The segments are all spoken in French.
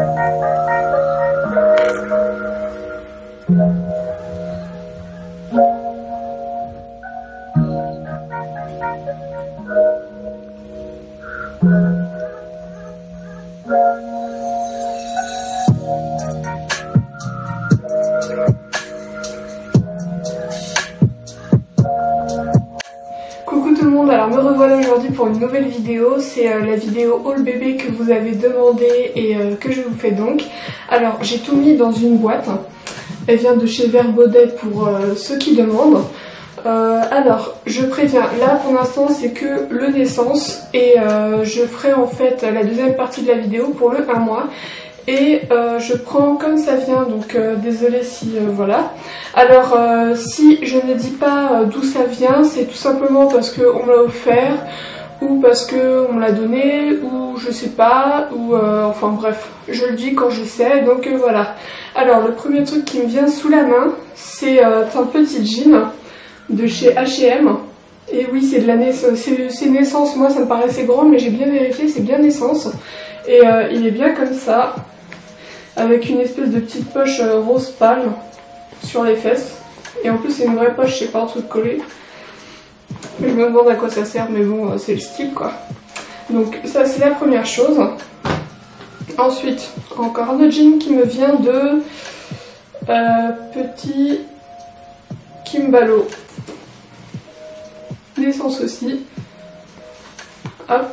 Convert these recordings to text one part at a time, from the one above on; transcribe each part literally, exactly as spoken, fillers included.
Coucou tout le monde, alors me revoilà aujourd'hui pour une nouvelle vidéo, c'est euh, la vidéo haul bébé que vous avez demandé et euh, que je vous fais donc. Alors j'ai tout mis dans une boîte, elle vient de chez Vert Baudet pour euh, ceux qui demandent. Euh, alors je préviens, là pour l'instant c'est que le naissance et euh, je ferai en fait la deuxième partie de la vidéo pour le un mois. Et euh, je prends comme ça vient, donc euh, désolée si euh, voilà. Alors euh, si je ne dis pas euh, d'où ça vient, c'est tout simplement parce qu'on me l'a offert, ou parce qu'on me l'a donné, ou je sais pas, ou euh, enfin bref, je le dis quand je sais, donc euh, voilà. Alors le premier truc qui me vient sous la main, c'est euh, un petit jean de chez H et M. Et oui, c'est de la naissance, c'est naissance, moi ça me paraissait grand, mais j'ai bien vérifié, c'est bien naissance. Et euh, il est bien comme ça, avec une espèce de petite poche euh, rose pâle sur les fesses. Et en plus c'est une vraie poche, c'est pas un truc collé. Je me demande à quoi ça sert, mais bon, euh, c'est le style quoi. Donc ça c'est la première chose. Ensuite, encore un autre jean qui me vient de euh, Petit Kimbalo. Naissance aussi. Hop.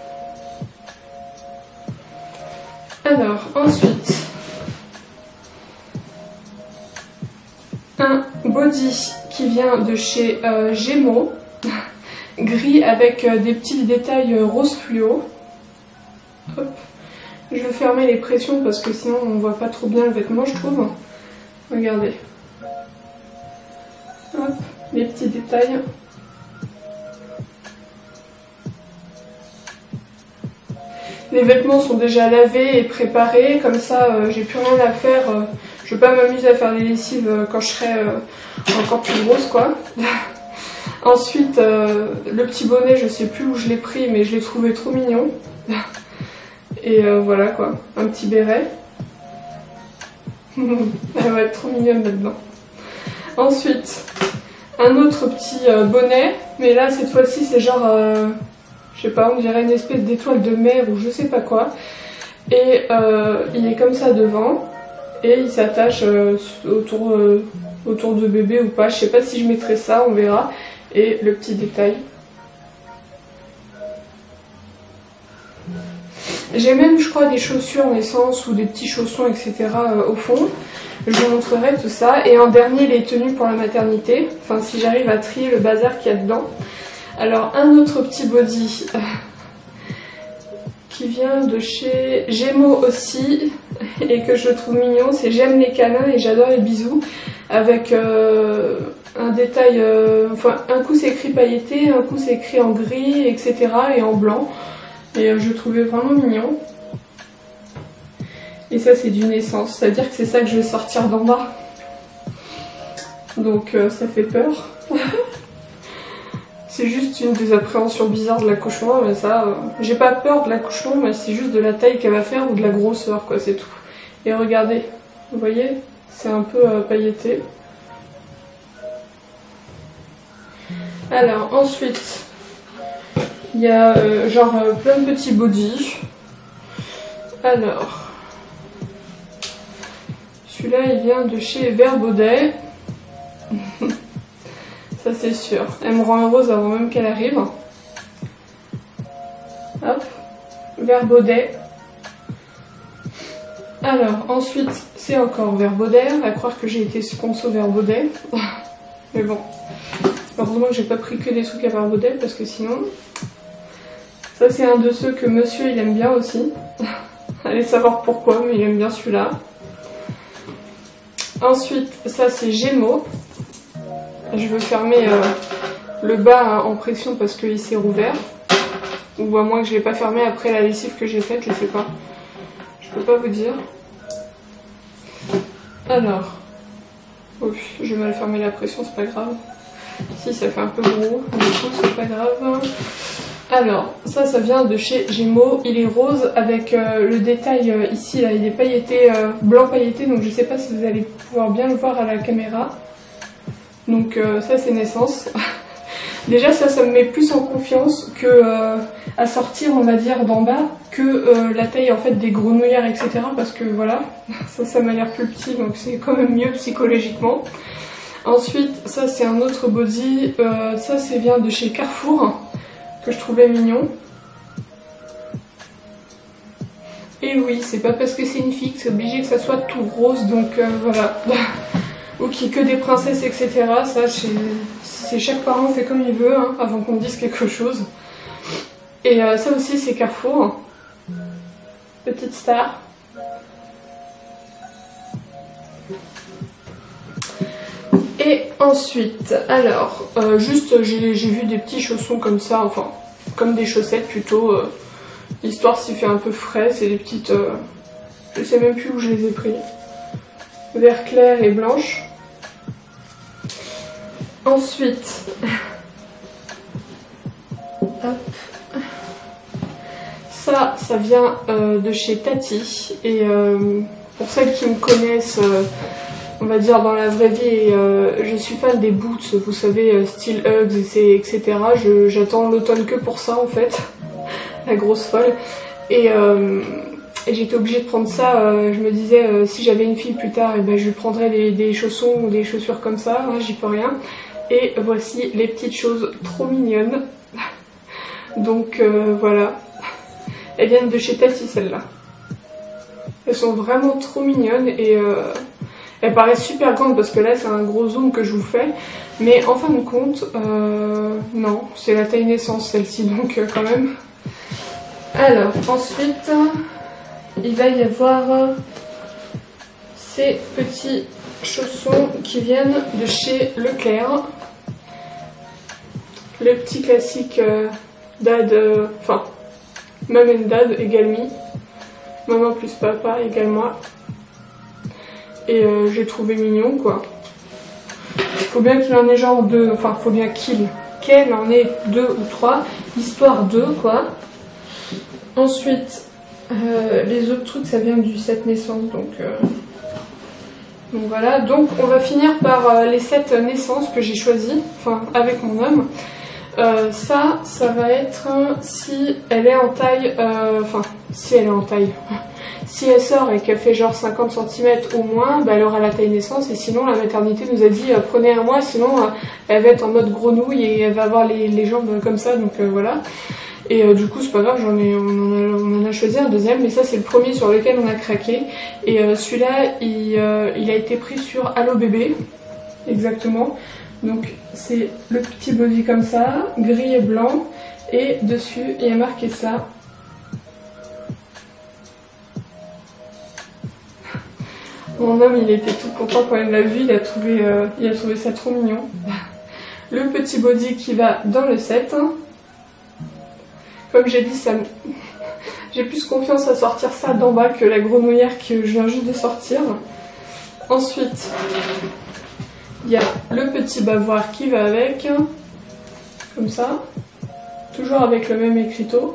Alors, ensuite, un body qui vient de chez euh, Gémeaux, gris avec euh, des petits détails euh, rose fluo. Hop. Je vais fermer les pressions parce que sinon on ne voit pas trop bien le vêtement, je trouve. Regardez. Hop, les petits détails. Les vêtements sont déjà lavés et préparés, comme ça euh, j'ai plus rien à faire. Euh, je vais pas m'amuser à faire des lessives euh, quand je serai euh, encore plus grosse quoi. Ensuite, euh, le petit bonnet, je sais plus où je l'ai pris, mais je l'ai trouvé trop mignon. Et euh, voilà quoi, un petit béret. Elle va être trop mignonne là-dedans. Ensuite, un autre petit euh, bonnet, mais là cette fois-ci c'est genre... Euh, je sais pas, on dirait une espèce d'étoile de mer ou je sais pas quoi. Et euh, il est comme ça devant. Et il s'attache euh, autour, euh, autour de bébé ou pas. Je sais pas si je mettrai ça, on verra. Et le petit détail. J'ai même, je crois, des chaussures naissance ou des petits chaussons, et cetera euh, au fond. Je vous montrerai tout ça. Et en dernier, les tenues pour la maternité. Enfin, si j'arrive à trier le bazar qu'il y a dedans. Alors un autre petit body euh, qui vient de chez Gémeaux aussi et que je trouve mignon, c'est j'aime les câlins et j'adore les bisous, avec euh, un détail, euh, enfin un coup c'est écrit pailleté, un coup c'est écrit en gris, et cetera et en blanc, et euh, je trouvais vraiment mignon. Et ça c'est du naissance, ça veut dire que c'est ça que je vais sortir d'en bas, donc euh, ça fait peur. C'est juste une des appréhensions bizarres de l'accouchement, mais ça, euh, j'ai pas peur de l'accouchement, mais c'est juste de la taille qu'elle va faire ou de la grosseur, quoi, c'est tout. Et regardez, vous voyez, c'est un peu euh, pailleté. Alors, ensuite, il y a euh, genre euh, plein de petits bodys. Alors, celui-là, il vient de chez Vert Baudet. Ça c'est sûr. Elle me rend heureuse avant même qu'elle arrive. Hop. Vert Baudet. Alors, ensuite, c'est encore Vert Baudet. À croire que j'ai été sponsor Vert Baudet. Mais bon. Heureusement que j'ai pas pris que des trucs à Vert Baudet parce que sinon... Ça c'est un de ceux que monsieur il aime bien aussi. Allez savoir pourquoi, mais il aime bien celui-là. Ensuite, ça c'est Gémeaux. Je veux fermer euh, le bas en pression parce qu'il s'est rouvert. Ou à moins que je l'ai pas fermé après la lessive que j'ai faite, je sais pas. Je peux pas vous dire. Alors. Oh, je vais mal fermer la pression, c'est pas grave. Si, ça fait un peu gros, du coup c'est pas grave. Alors, ça, ça vient de chez Gémeaux. Il est rose avec euh, le détail euh, ici, là, il est pailleté, euh, blanc pailleté, donc je sais pas si vous allez pouvoir bien le voir à la caméra. Donc euh, ça, c'est Naissance. Déjà, ça, ça me met plus en confiance que euh, à sortir, on va dire, d'en bas, que euh, la taille en fait des grenouillères, et cetera. Parce que voilà, ça, ça m'a l'air plus petit, donc c'est quand même mieux psychologiquement. Ensuite, ça, c'est un autre body. Euh, ça, c'est vient de chez Carrefour, que je trouvais mignon. Et oui, c'est pas parce que c'est une fille que c'est obligé que ça soit tout rose, donc euh, voilà. Ou qu'il y ait que des princesses, et cetera. Ça, c'est chaque parent fait comme il veut, hein, avant qu'on dise quelque chose. Et euh, ça aussi, c'est Carrefour. Petite star. Et ensuite, alors, euh, juste, j'ai vu des petits chaussons comme ça, enfin, comme des chaussettes plutôt, euh, histoire s'il fait un peu frais, c'est des petites, euh, je sais même plus où je les ai pris, vert clair et blanche. Ensuite, hop. Ça, ça vient euh, de chez Tati, et euh, pour celles qui me connaissent, euh, on va dire dans la vraie vie, euh, je suis fan des boots, vous savez, style Uggs, et cetera. J'attends l'automne que pour ça en fait, la grosse folle. Et, euh, et j'étais obligée de prendre ça, euh, je me disais, euh, si j'avais une fille plus tard, et ben, je lui prendrais des, des chaussons ou des chaussures comme ça, hein, j'y peux rien. Et voici les petites choses trop mignonnes. Donc euh, voilà, elles viennent de chez Tati celles-là. Elles sont vraiment trop mignonnes et... Euh, elles paraissent super grandes parce que là c'est un gros zoom que je vous fais, mais en fin de compte, euh, non, c'est la taille Naissance celle-ci, donc euh, quand même. Alors ensuite, il va y avoir ces petits chaussons qui viennent de chez Leclerc. Le petit classique euh, dad, euh, enfin, mom and dad égale me, maman plus papa égale moi. Et euh, j'ai trouvé mignon quoi. Il faut bien qu'il en ait genre deux, enfin faut bien qu'il, qu'elle en ait deux ou trois, histoire de quoi. Ensuite, euh, les autres trucs ça vient du set Naissance, donc, euh... donc voilà. Donc on va finir par euh, les sept naissances que j'ai choisis, enfin avec mon homme. Euh, ça, ça va être si elle est en taille, euh, enfin si elle est en taille. Si elle sort et qu'elle fait genre cinquante centimètres au moins, bah elle aura la taille Naissance, et sinon la maternité nous a dit euh, prenez un mois, sinon euh, elle va être en mode grenouille et elle va avoir les, les jambes comme ça, donc euh, voilà. Et euh, du coup c'est pas grave, j'en ai, on, en a, on en a choisi un deuxième, mais ça c'est le premier sur lequel on a craqué. Et euh, celui-là il, euh, il a été pris sur Allo Bébé, exactement. Donc c'est le petit body comme ça, gris et blanc, et dessus il y a marqué ça. Mon homme il était tout content quand il l'a vu, il a trouvé, euh, il a trouvé ça trop mignon. Le petit body qui va dans le set. Comme j'ai dit, ça me... j'ai plus confiance à sortir ça d'en bas que la grenouillère que je viens juste de sortir. Ensuite, il y a le petit bavoir qui va avec, comme ça, toujours avec le même écriteau.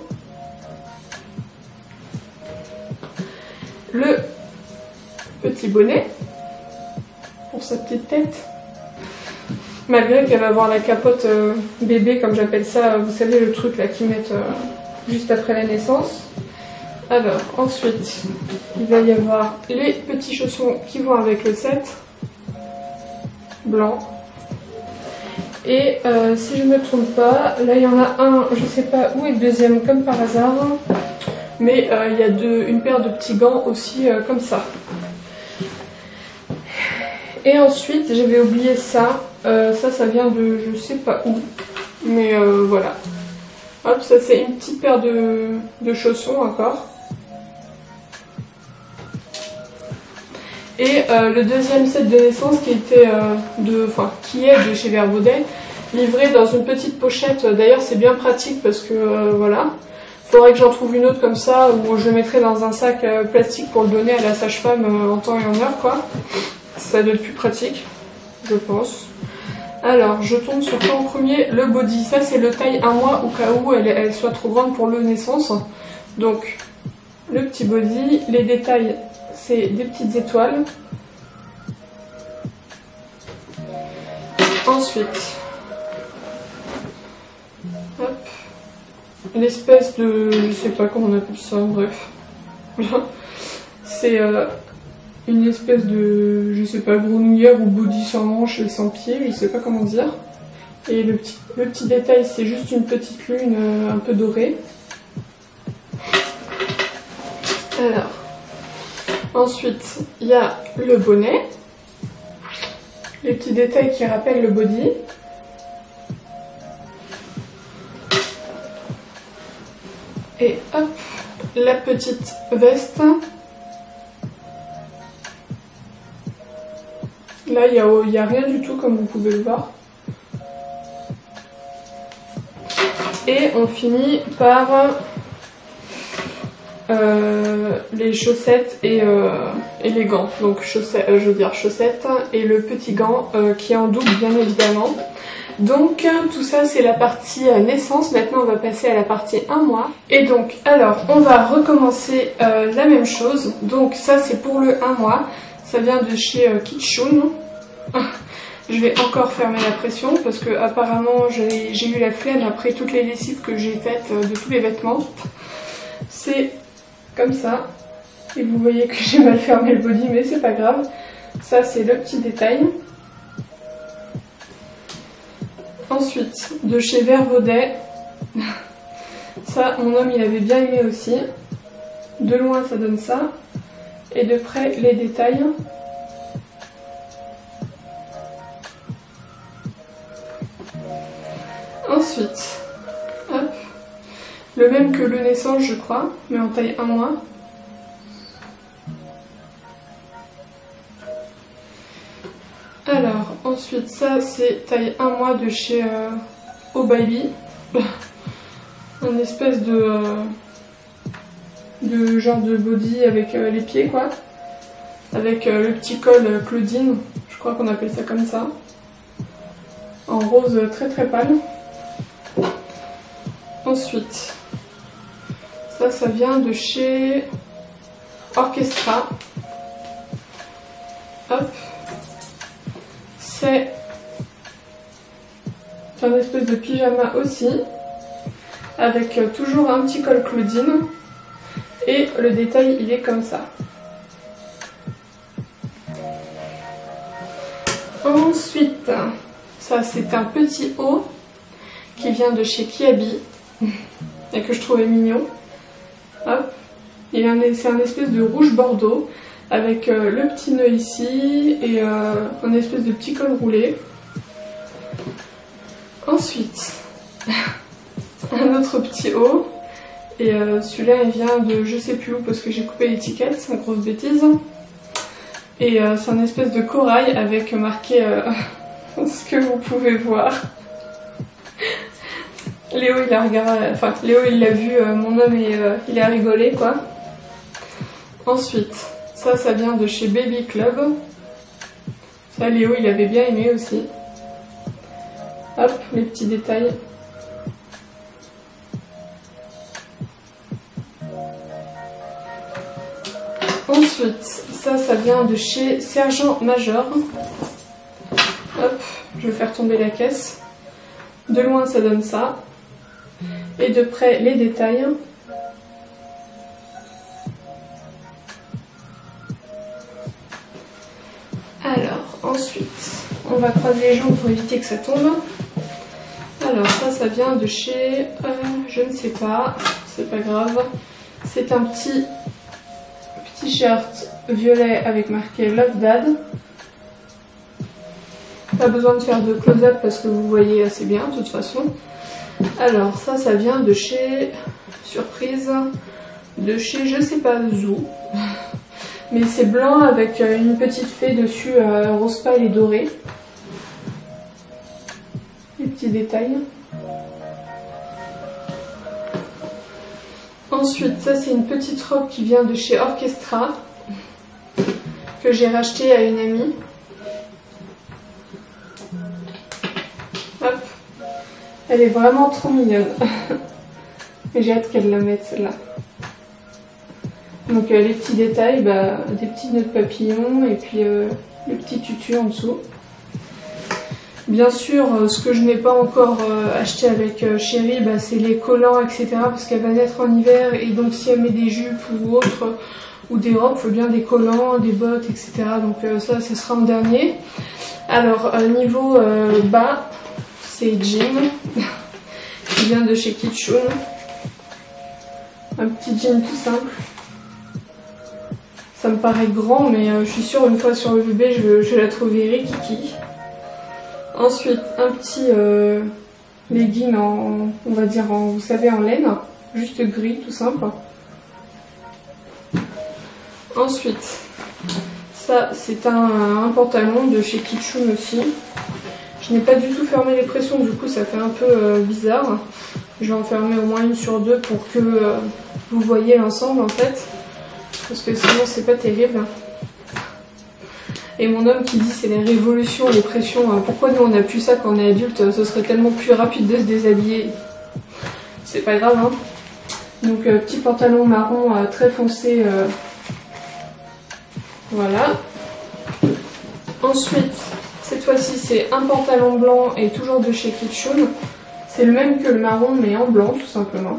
Le petit bonnet pour sa petite tête, malgré qu'elle va avoir la capote euh, bébé comme j'appelle ça, vous savez le truc là qu'ils mettent euh, juste après la naissance. Alors ensuite il va y avoir les petits chaussons qui vont avec le set, blanc, et euh, si je ne me trompe pas, là il y en a un, je sais pas où est le deuxième comme par hasard, mais euh, il y a deux, une paire de petits gants aussi euh, comme ça. Et ensuite, j'avais oublié ça, euh, ça, ça vient de je sais pas où, mais euh, voilà. Hop, ça c'est une petite paire de, de chaussons encore. Et euh, le deuxième set de naissance qui était euh, de, enfin, qui est de chez Verbaudet, livré dans une petite pochette. D'ailleurs, c'est bien pratique parce que euh, voilà. Faudrait que j'en trouve une autre comme ça, où je le mettrai dans un sac euh, plastique pour le donner à la sage-femme euh, en temps et en heure, quoi. Ça doit être plus pratique, je pense. Alors, je tombe sur quoi en premier? Le body. Ça, c'est le taille un mois au cas où elle, elle soit trop grande pour le naissance. Donc, le petit body. Les détails, c'est des petites étoiles. Ensuite, hop, l'espèce de... je sais pas comment on appelle ça, bref. C'est euh, une espèce de... je sais pas, grenouillère ou body sans manche et sans pied, je sais pas comment dire. Et le petit, le petit détail, c'est juste une petite lune euh, un peu dorée. Alors, ensuite, il y a le bonnet. Les petits détails qui rappellent le body. Et hop, la petite veste. Là, il n'y a, y a rien du tout, comme vous pouvez le voir. Et on finit par euh, les chaussettes et, euh, et les gants. Donc, chaussettes, euh, je veux dire chaussettes et le petit gant euh, qui est en double, bien évidemment. Donc, tout ça, c'est la partie euh, naissance. Maintenant, on va passer à la partie un mois. Et donc, alors, on va recommencer euh, la même chose. Donc, ça, c'est pour le un mois. Ça vient de chez euh, Kitschun. Je vais encore fermer la pression parce que apparemment j'ai eu la flemme après toutes les lessives que j'ai faites euh, de tous les vêtements. C'est comme ça. Et vous voyez que j'ai mal fermé le body, mais c'est pas grave. Ça, c'est le petit détail. Ensuite, de chez Vervaudet. Ça, mon homme, il avait bien aimé aussi. De loin, ça donne ça. Et de près, les détails. Ensuite, hop, le même que le naissance, je crois, mais en taille un mois. Alors, ensuite, ça, c'est taille un mois de chez euh, Oh Baby. Un espèce de, euh, de genre de body avec euh, les pieds, quoi. Avec euh, le petit col euh, Claudine, je crois qu'on appelle ça comme ça. En rose euh, très très pâle. Ensuite, ça, ça vient de chez Orchestra. Hop. C'est un espèce de pyjama aussi, avec toujours un petit col Claudine. Et le détail, il est comme ça. Ensuite, ça, c'est un petit haut qui vient de chez Kiabi et que je trouvais mignon. Hop, c'est un, un espèce de rouge bordeaux avec euh, le petit nœud ici et euh, un espèce de petit col roulé. Ensuite, un autre petit haut et euh, celui-là il vient de je sais plus où parce que j'ai coupé l'étiquette, c'est une grosse bêtise. Et euh, c'est un espèce de corail avec marqué euh, ce que vous pouvez voir. Léo il a regardé, enfin Léo il l'a vu, euh, mon homme et euh, il a rigolé quoi. Ensuite, ça ça vient de chez Baby Club. Ça Léo il avait bien aimé aussi. Hop, les petits détails. Ensuite, ça ça vient de chez Sergent Major. Hop, je vais faire tomber la caisse. De loin ça donne ça. Et de près les détails. Alors ensuite on va croiser les jambes pour éviter que ça tombe. Alors ça ça vient de chez euh, je ne sais pas, c'est pas grave. C'est un petit t-shirt violet avec marqué Love Dad. Pas besoin de faire de close-up parce que vous voyez assez bien de toute façon. Alors ça, ça vient de chez, surprise, de chez je sais pas où. Mais c'est blanc avec une petite fée dessus, euh, rose pâle et doré. Les petits détails. Ensuite, ça c'est une petite robe qui vient de chez Orchestra, que j'ai racheté à une amie. Elle est vraiment trop mignonne. J'ai hâte qu'elle la mette celle-là. Donc euh, les petits détails, bah, des petites nœuds de papillon et puis euh, le petit tutu en dessous. Bien sûr, euh, ce que je n'ai pas encore euh, acheté avec euh, Chérie, bah, c'est les collants, et cetera. Parce qu'elle va naître en hiver et donc si elle met des jupes ou autres, euh, ou des robes, il faut bien des collants, des bottes, et cetera. Donc euh, ça, ça sera en dernier. Alors, euh, niveau euh, bas, c'est jean, qui vient de chez Kitschun. Un petit jean tout simple. Ça me paraît grand, mais euh, je suis sûre, une fois sur le bébé, je, je la trouverai kiki. Ensuite, un petit euh, legging en, on va dire, en, vous savez, en laine, juste gris, tout simple. Ensuite, ça, c'est un, un pantalon de chez Kitschun aussi. Je n'ai pas du tout fermé les pressions, du coup, ça fait un peu euh, bizarre. Je vais en fermer au moins une sur deux pour que euh, vous voyez l'ensemble, en fait. Parce que sinon, c'est pas terrible. Et mon homme qui dit c'est les révolutions, les pressions, pourquoi nous on a plus ça quand on est adulte, ce serait tellement plus rapide de se déshabiller. C'est pas grave hein. Donc euh, petit pantalon marron euh, très foncé, euh... voilà. Ensuite, cette fois-ci c'est un pantalon blanc et toujours de chez Kitschun. C'est le même que le marron mais en blanc tout simplement.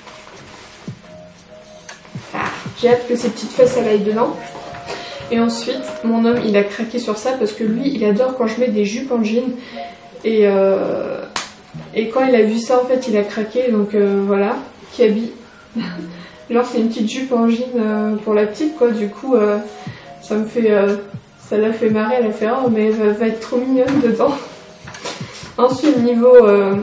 Ah, j'ai hâte que ces petites fesses elles aillent dedans. Et ensuite, mon homme, il a craqué sur ça parce que lui, il adore quand je mets des jupes en jean. Et, euh, et quand il a vu ça, en fait, il a craqué. Donc euh, voilà, qui habille. Genre, c'est une petite jupe en jean euh, pour la petite, quoi. Du coup, euh, ça me fait... Euh, ça l'a fait marrer, elle a fait « Oh, mais elle va, va être trop mignonne dedans ». Ensuite, niveau... Euh,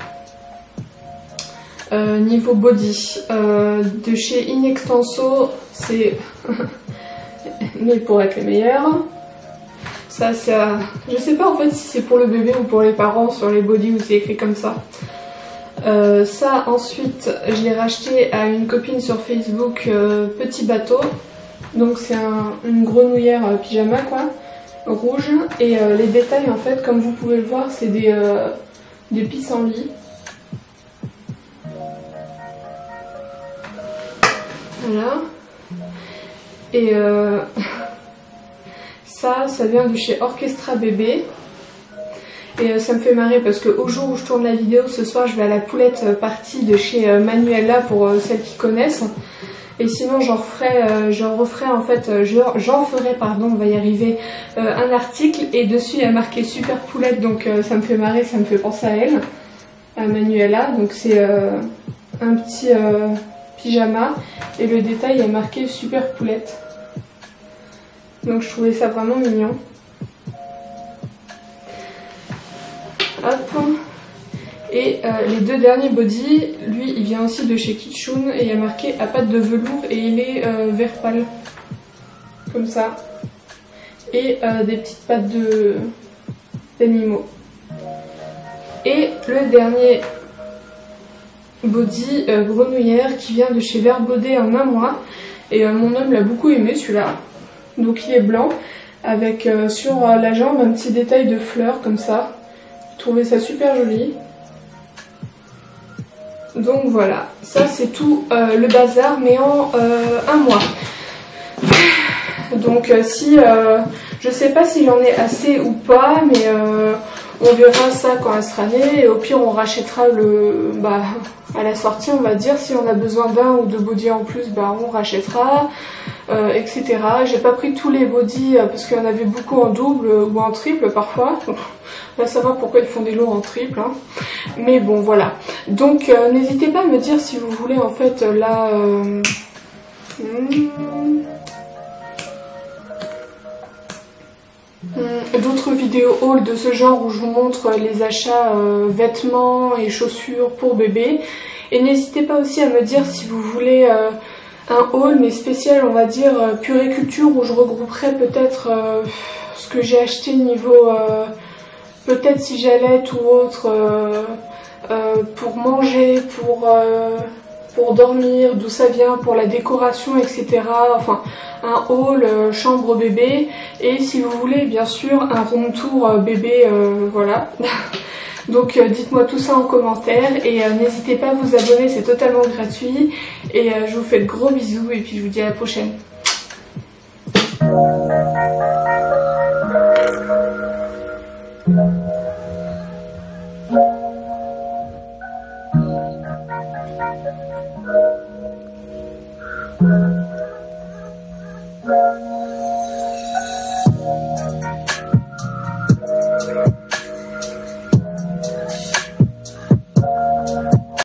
euh, niveau body. Euh, de chez Inextenso, c'est... mais pour être les meilleurs. Ça, ça, je sais pas en fait si c'est pour le bébé ou pour les parents sur les body où c'est écrit comme ça. Euh, ça, ensuite, je l'ai racheté à une copine sur Facebook, euh, Petit Bateau. Donc c'est un, une grenouillère euh, pyjama quoi, rouge. Et euh, les détails en fait, comme vous pouvez le voir, c'est des, euh, des pissenlits. Voilà. Et euh, ça, ça vient de chez Orchestra Bébé. Et euh, ça me fait marrer parce qu'au jour où je tourne la vidéo, ce soir, je vais à la poulette euh, partie de chez euh, Manuela pour euh, celles qui connaissent. Et sinon, j'en referai, euh, j'en referai en fait, euh, j'en ferai, pardon, on va y arriver, euh, un article. Et dessus, il y a marqué Super Poulette, donc euh, ça me fait marrer, ça me fait penser à elle, à Manuela. Donc c'est euh, un petit... Euh, pyjama et le détail est marqué Super Poulette. Donc je trouvais ça vraiment mignon. Hop. Et euh, les deux derniers body, lui il vient aussi de chez Kitschun et il y a marqué à pattes de velours et il est euh, vert pâle. Comme ça. Et euh, des petites pattes de d'animaux. Et le dernier body euh, grenouillère qui vient de chez Verbaudet en un mois et euh, mon homme l'a beaucoup aimé celui-là. Donc il est blanc avec euh, sur euh, la jambe un petit détail de fleurs comme ça. Je trouvais ça super joli. Donc voilà, ça c'est tout euh, le bazar mais en euh, un mois. Donc euh, si euh, je sais pas s'il en est assez ou pas mais euh, on verra ça quand elle sera née et au pire on rachètera le bah à la sortie on va dire si on a besoin d'un ou deux bodys en plus bah on rachètera euh, et cetera. J'ai pas pris tous les bodys euh, parce qu'il y en avait beaucoup en double ou en triple parfois. On va savoir pourquoi ils font des lots en triple hein. Mais bon voilà. Donc euh, n'hésitez pas à me dire si vous voulez en fait là euh... hmm... d'autres vidéos haul de ce genre où je vous montre les achats euh, vêtements et chaussures pour bébé. Et n'hésitez pas aussi à me dire si vous voulez euh, un haul mais spécial on va dire euh, puriculture où je regrouperai peut-être euh, ce que j'ai acheté niveau euh, peut-être si j'allais ou autre euh, euh, pour manger, pour, euh, pour dormir, d'où ça vient, pour la décoration et cetera. Enfin un haul euh, chambre bébé et si vous voulez bien sûr un room tour euh, bébé euh, voilà. Donc euh, dites-moi tout ça en commentaire et euh, n'hésitez pas à vous abonner, c'est totalement gratuit. Et euh, je vous fais de gros bisous et puis je vous dis à la prochaine.